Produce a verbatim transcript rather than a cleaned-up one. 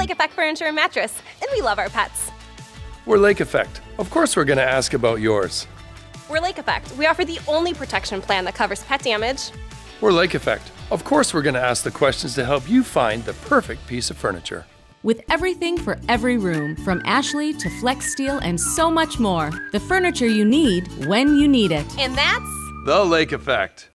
Lake Effect Furniture and Mattress, and we love our pets. We're Lake Effect. Of course we're going to ask about yours. We're Lake Effect. We offer the only protection plan that covers pet damage. We're Lake Effect. Of course we're going to ask the questions to help you find the perfect piece of furniture. With everything for every room, from Ashley to Flex Steel and so much more. The furniture you need when you need it. And that's The Lake Effect.